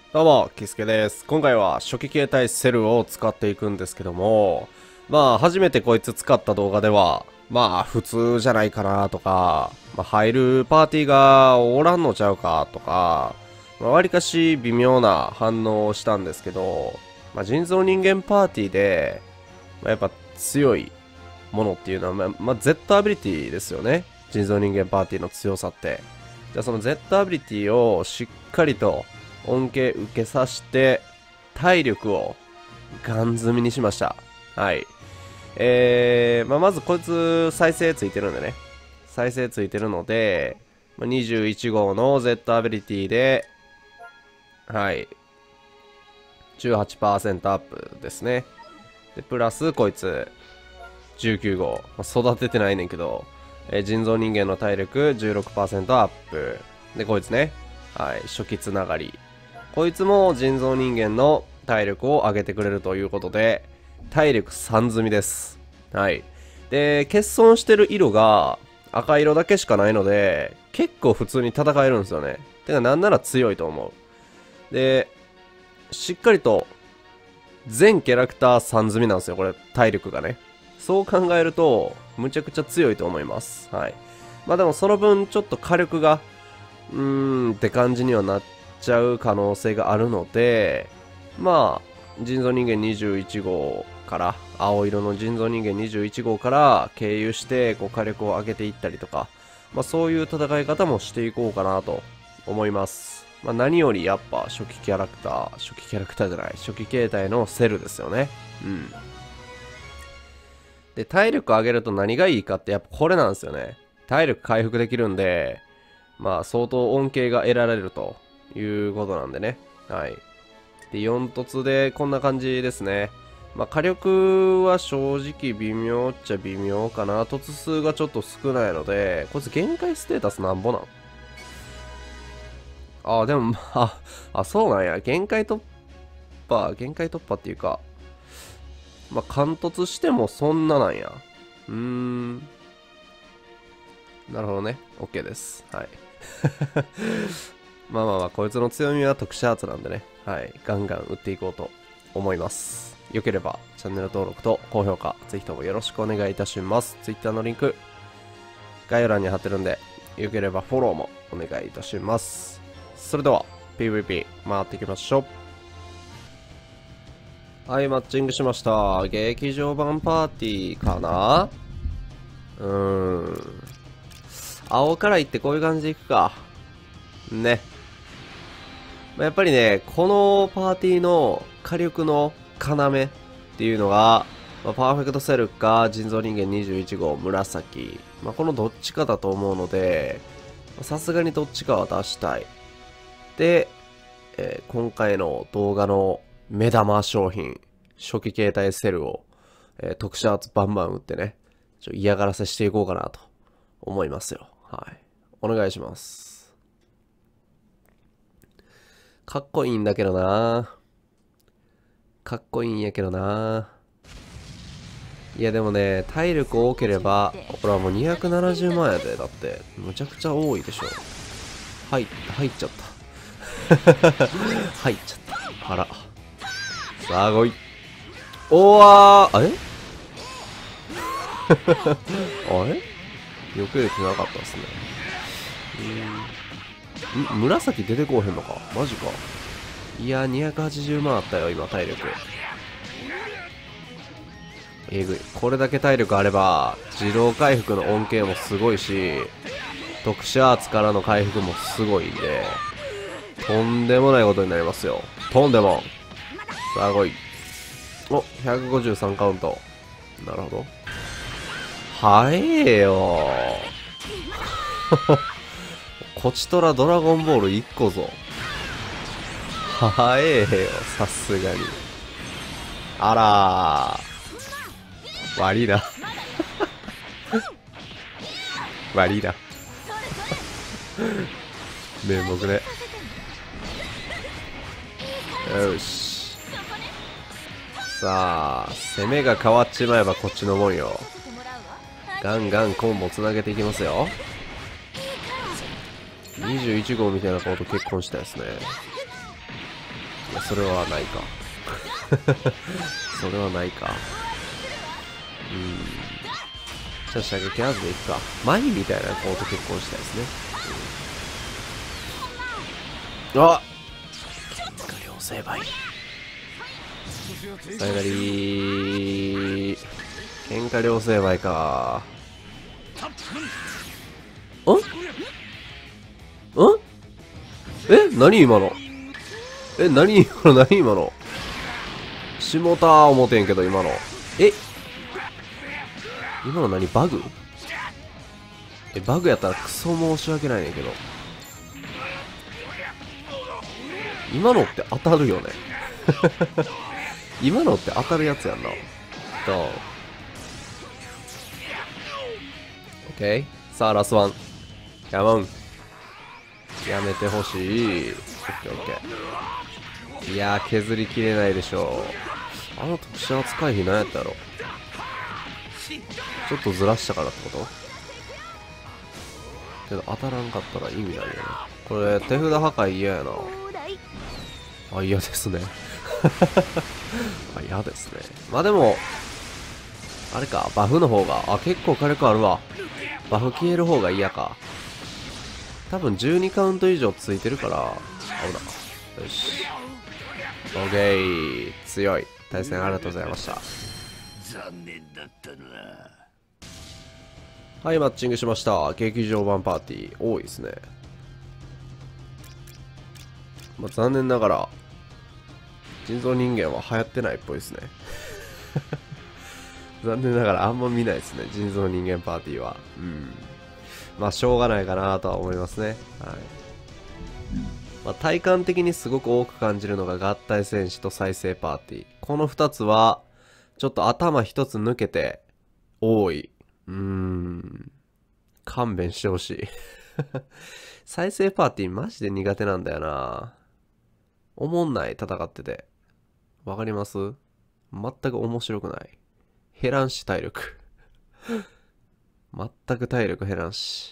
どうも、キスケです。今回は初期形態セルを使っていくんですけども、初めてこいつ使った動画では、普通じゃないかなとか、入るパーティーがおらんのちゃうかとか、わりかし微妙な反応をしたんですけど、人造人間パーティーで、やっぱ強いものっていうのは、Z アビリティですよね。人造人間パーティーの強さって。じゃあその Z アビリティをしっかりと恩恵受けさせて、体力をガン積みにしました。はい。まずこいつ再生ついてるんでね。再生ついてるので、21号の Z アビリティで、はい。18% アップですね。で、プラスこいつ、19号。育ててないねんけど、人造人間の体力 16% アップ。で、こいつね。はい。初期つながり。こいつも人造人間の体力を上げてくれるということで、体力3積みです。はい。で、欠損してる色が赤色だけしかないので、結構普通に戦えるんですよね。てかなんなら強いと思う。で、しっかりと全キャラクター3積みなんですよ、これ、体力がね。そう考えると、むちゃくちゃ強いと思います。はい。でもその分、ちょっと火力が、って感じにはなっちゃう可能性があるので、人造人間21号から、青色の人造人間21号から経由して、火力を上げていったりとか、そういう戦い方もしていこうかなと思います。何よりやっぱ初期キャラクターじゃない、初期形態のセルですよね。うん。で、体力上げると何がいいかってやっぱこれなんですよね。体力回復できるんで、相当恩恵が得られるということなんでね。はい。で、4突でこんな感じですね。火力は正直微妙っちゃ微妙かな。突数がちょっと少ないので、こいつ限界ステータスなんぼなんでもそうなんや。限界突破っていうか、貫突してもそんななんや。なるほどね。OK です。はい。こいつの強みは特殊アーツなんでね。はい。ガンガン打っていこうと思います。よければ、チャンネル登録と高評価、ぜひともよろしくお願いいたします。Twitter のリンク、概要欄に貼ってるんで、よければフォローもお願いいたします。それでは、PVP 回っていきましょう。はい、マッチングしました。劇場版パーティーかな。青から行ってこういう感じでいくか。ね。やっぱりね、このパーティーの火力の要っていうのが、パーフェクトセルか人造人間21号紫。このどっちかだと思うので、さすがにどっちかは出したい。で、今回の動画の目玉商品、初期形態セルを、特殊アーツバンバン打ってね、嫌がらせしていこうかなと思いますよ。はい。お願いします。かっこいいんだけどな。かっこいいんやけどな。いやでもね、体力多ければ、これはもう270万やで。だって、むちゃくちゃ多いでしょ。入っちゃった。入っちゃった。あら。さあ、来い。おわー、あれあれよくれてなかったっすね。紫出てこうへんのかマジか。いや、280万あったよ、今、体力。えぐい。これだけ体力あれば、自動回復の恩恵もすごいし、特殊アーツからの回復もすごいんで、とんでもないことになりますよ。とんでも。さあ、来い。お、153カウント。なるほど。早えよこちとらドラゴンボール1個ぞ。早えよ、さすがに。あらー。悪いな。悪いな。面目ね。よし。さあ、攻めが変わっちまえばこっちのもんよ。ガンガンコンボつなげていきますよ。21号みたいな子と結婚したいですね。 いや、それはないか。それはないか。じゃあ射撃アーズでいくか。マイみたいな子と結婚したいですね。あっ、喧嘩両成敗。さよなりー。喧嘩両成敗かー。何今の。何今の。下田思てんけど、今の。今の何バグ？バグやったらクソ申し訳ないねんけど。今のって当たるよね。今のって当たるやつやんな。OK。さあ、ラスワン。やまん。やめてほしい。OK。いやー、削りきれないでしょう。あの特殊扱い比何やったやろ。ちょっとずらしたからってことけど当たらんかったら意味ないよね。これ、手札破壊嫌やな。あ、嫌ですね。あ、嫌ですね。まあでも、あれか、バフの方が、結構火力あるわ。バフ消える方が嫌か。多分12カウント以上ついてるから、危な。よし。オッケー。強い。対戦ありがとうございました。 残念だったな。 はい、マッチングしました。劇場版パーティー。多いですね。まあ、残念ながら、人造人間は流行ってないっぽいですね。残念ながらあんま見ないですね。人造人間パーティーは。まあ、しょうがないかなとは思いますね。はい。まあ、体感的にすごく多く感じるのが合体戦士と再生パーティー。この2つは、ちょっと頭一つ抜けて、多い。勘弁してほしい。再生パーティーマジで苦手なんだよな。おもんない戦ってて。わかります？全く面白くない。減らんし体力。全く体力減らんし。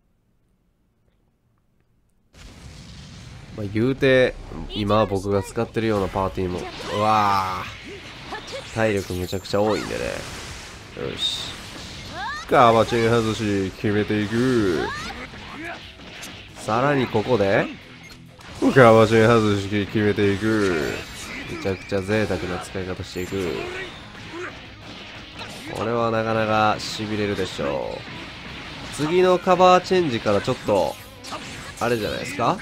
まあ、言うて、今僕が使ってるようなパーティーも、うわー。体力めちゃくちゃ多いんでね。よし。カバチェン外し決めていく。さらにここでカバチェン外し決めていく。めちゃくちゃ贅沢な使い方していく。これはなかなか痺れるでしょう。次のカバーチェンジからちょっとあれじゃないですか、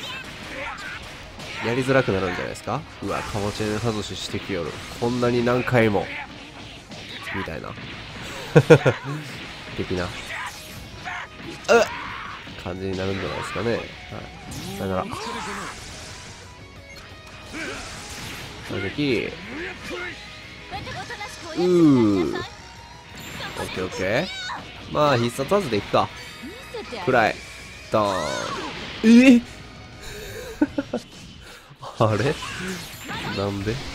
やりづらくなるんじゃないですか。うわ、カバチェン外ししてきよる。こんなに何回もみたいな的な感じになるんじゃないですかね。はい、さよなら。攻撃。オッケーオッケー。まあ必殺技でいくか。くらい。ドーン。あれなんで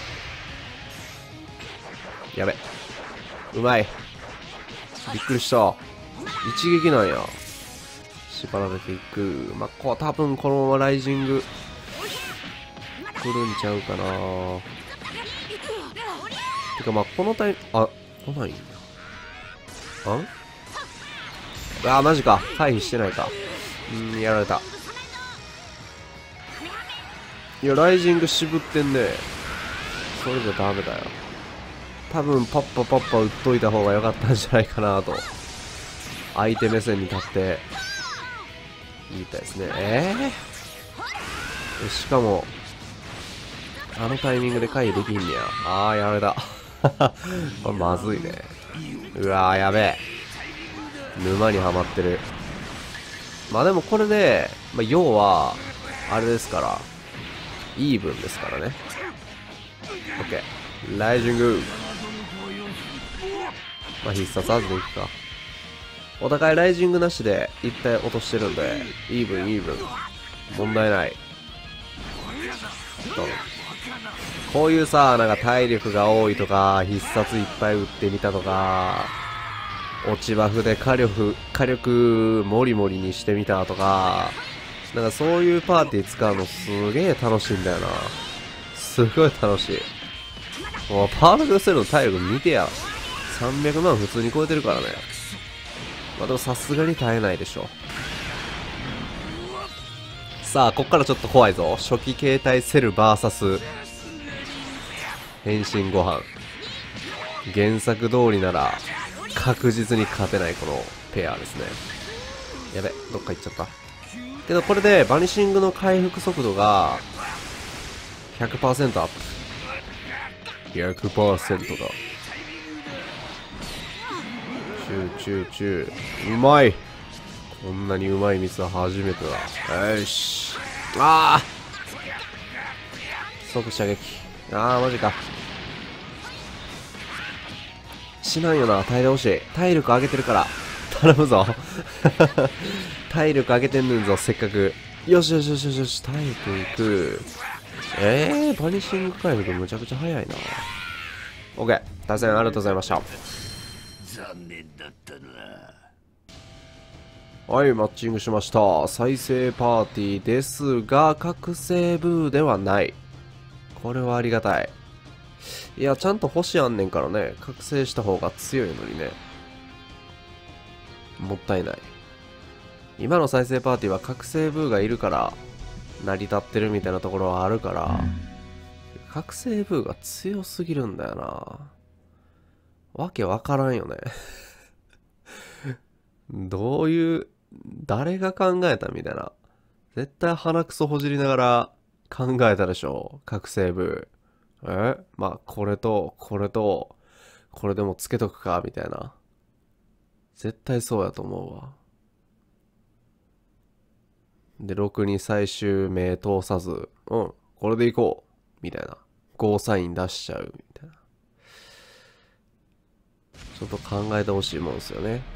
やべ。うまい。びっくりした。一撃なんや。縛られていく。まあ、多分このままライジング来るんちゃうかな。てかまあこのタイム、来ないんだ。マジか。回避してないか。やられた。いや、ライジング渋ってんね。それじゃダメだよ。多分パッパパッパ打っといた方が良かったんじゃないかなと。相手目線に立って言いたいですね。しかもあのタイミングで回避できんねや。やられた。これまずいね。うわー、やべえ。沼にはまってる。まあでもこれで、要はあれですから、イーブンですからね。オッケー。ライジング。必殺技でいくか。お互いライジングなしで一体落としてるんで、イーブンイーブン。問題ない。こういうさ、なんか体力が多いとか、必殺いっぱい打ってみたとか、落ちバフで火力モリモリにしてみたとか、なんかそういうパーティー使うのすげえ楽しいんだよな。 すごい楽しい。もうパーフェクトセルの体力見てや。300万普通に超えてるからね。まあでもさすがに耐えないでしょ。さあ、こっからちょっと怖いぞ。初期形態セル VS 変身ご飯。原作通りなら確実に勝てないこのペアですね。やべ、どっか行っちゃった。けどこれでバニシングの回復速度が 100% アップ。 100% だ。チューうまい。こんなにうまい蜜は初めてだ。よし。ああ、即射撃。ああ、マジか。しないよな。耐えてほしい。体力上げてるから頼むぞ。体力上げてんねんぞ、せっかく。よしよしよしよし、体力いく。バニシング回復むちゃくちゃ早いな。 OK、 対戦ありがとうございました。 残念だったな。 はい、マッチングしました。再生パーティーですが、覚醒ブーではない。これはありがたい。いや、ちゃんと星あんねんからね、覚醒した方が強いのにね。もったいない。今の再生パーティーは覚醒ブーがいるから成り立ってるみたいなところはあるから、覚醒ブーが強すぎるんだよな。わけわからんよね。どういう、誰が考えたみたいな。絶対鼻くそほじりながら考えたでしょ、覚醒部。まあ、これと、これと、これでもつけとくか、みたいな。絶対そうやと思うわ。で、6に最終名通さず、これでいこう、みたいな。ゴーサイン出しちゃう、みたいな。ちょっと考えてほしいもんですよね。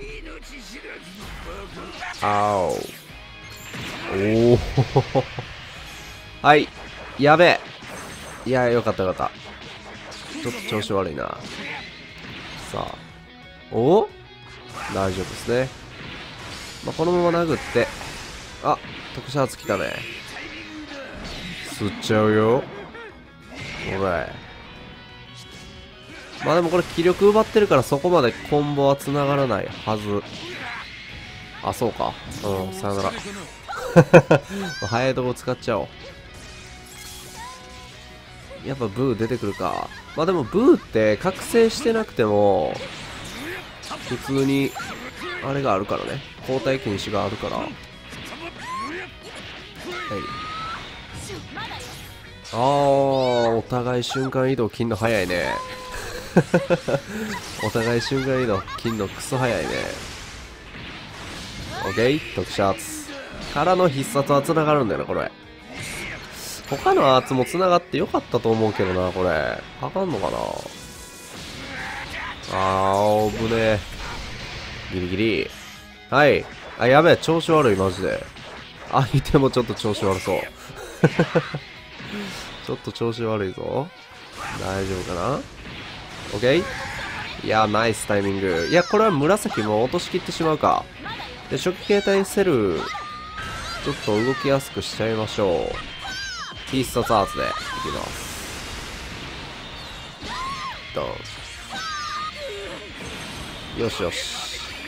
あお。おお。はい。やべえ。いや、よかったよかった。ちょっと調子悪いな。さあ。お、大丈夫ですね。まあ、このまま殴って。あ、特殊発来たね。吸っちゃうよ。おらい。まあでもこれ気力奪ってるからそこまでコンボは繋がらないはず。あ、そうか。さよなら。早いとこ使っちゃおう。やっぱブー出てくるか。まあでもブーって覚醒してなくても普通にあれがあるからね。交代禁止があるから。はい。お互い瞬間移動切んの早いね。お互い瞬間移動切んのクソ早いね。OK、 特殊圧からの必殺は繋がるんだよな、これ。他のアーツも繋がってよかったと思うけどな、これ。あかんのかな。危ねえ。ギリギリ。はい。あ、やべえ、調子悪い、マジで。相手もちょっと調子悪そう。ちょっと調子悪いぞ。大丈夫かな。 OK。 いや、ナイスタイミング。いや、これは紫も落としきってしまうか。で、初期形態セル、ちょっと動きやすくしちゃいましょう。必殺アーツでいきます。ドン。よしよし。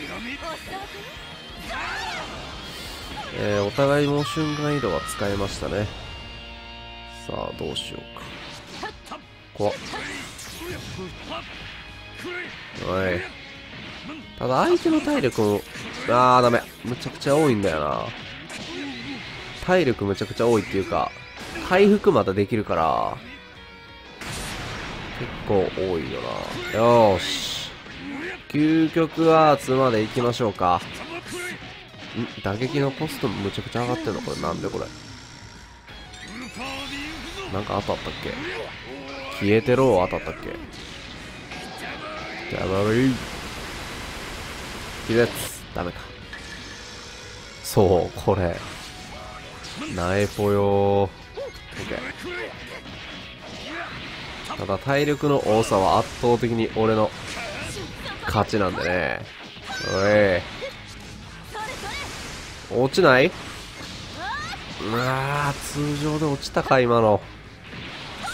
お互いも瞬間移動は使えましたね。さあ、どうしようか。怖っ。おい。ただ相手の体力も、ダメ。むちゃくちゃ多いんだよな。体力むちゃくちゃ多いっていうか、回復またできるから、結構多いよな。よーし。究極アーツまで行きましょうか。打撃のコストむちゃくちゃ上がってんのこれ。なんでこれ。なんか当たったっけ。消えてろ当たったっけ。やばい。気絶。ダメか。そう、これ。ナエポよー。OK。ただ体力の多さは圧倒的に俺の勝ちなんでね。落ちない？通常で落ちたか今の。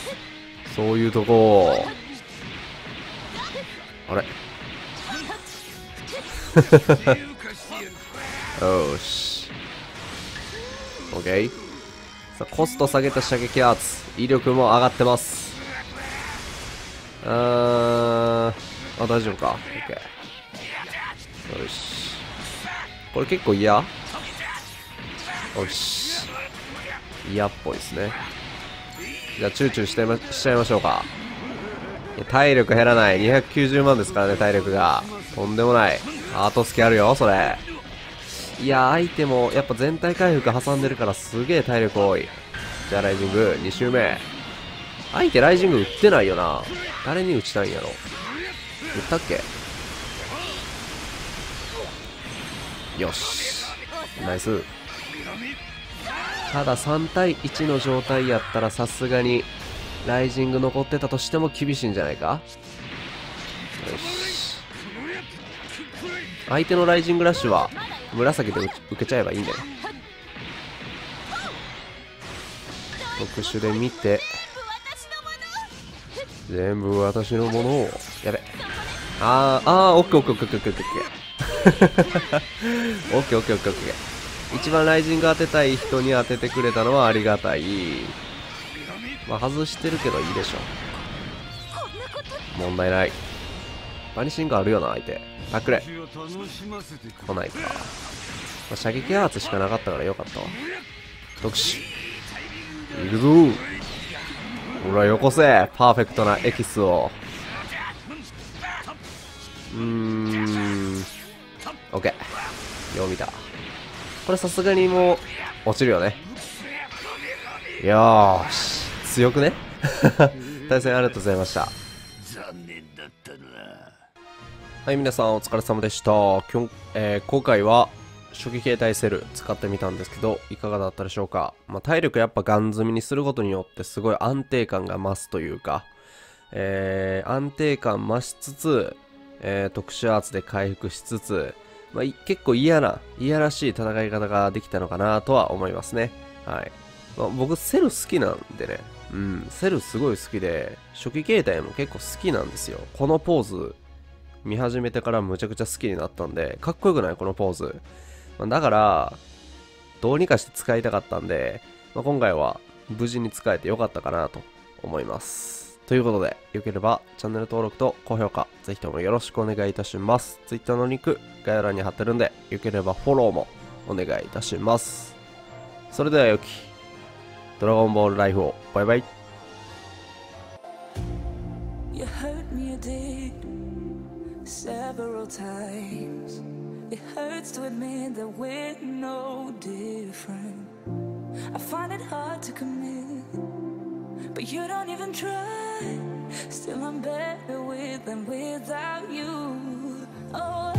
そういうとこ。あれよし。OK。さあ、コスト下げた射撃圧。威力も上がってます。大丈夫か。OK。よし。これ結構嫌？よし。嫌っぽいですね。じゃあ、チューチューしちゃいましょうか。体力減らない。290万ですからね、体力が。とんでもない。アートスキあるよ、それ。いや、相手も、やっぱ全体回復挟んでるからすげえ体力多い。じゃあ、ライジング、2周目。相手ライジング打ってないよな。誰に打ちたいんやろ。打ったっけ？よし。ナイス。ただ3対1の状態やったらさすがにライジング残ってたとしても厳しいんじゃないか。よし。相手のライジングラッシュは紫で受けちゃえばいいんだよ。特殊で見て全部私のものを。やべ。オッケーオッケーオッケーオッケーオッケーオッケーオッケーオッケーオッケーオッケー。一番ライジング当てたい人に当ててくれたのはありがたい。まあ外してるけどいいでしょ。問題ない。バニシングあるよな、相手。タックレ。来ないか。まあ、射撃圧しかなかったからよかったわ。特殊。いくぞー。ほら、よこせ。パーフェクトなエキスを。オッケー。よう見た。これさすがにもう落ちるよね。よーし。強くね。対戦ありがとうございました。 残念だったな。 はい、皆さんお疲れ様でした。今回は初期形態セル使ってみたんですけど、いかがだったでしょうか。まあ、体力やっぱガン積みにすることによってすごい安定感が増すというか、安定感増しつつ、特殊圧で回復しつつ、まあ、結構いやらしい戦い方ができたのかなとは思いますね。はい。まあ、僕、セル好きなんでね。セルすごい好きで、初期形態も結構好きなんですよ。このポーズ、見始めてからむちゃくちゃ好きになったんで、かっこよくないこのポーズ。まあ、だから、どうにかして使いたかったんで、まあ、今回は無事に使えてよかったかなと思います。ということで、よければチャンネル登録と高評価、ぜひともよろしくお願いいたします。Twitter のリンク、概要欄に貼ってるんで、よければフォローもお願いいたします。それではよき、ドラゴンボールライフを、バイバイ。You hurt me, you did, several times. It hurts to admit that we're no different. I find it hard to commit, but you don't even try. Still I'm better with than without you. Oh,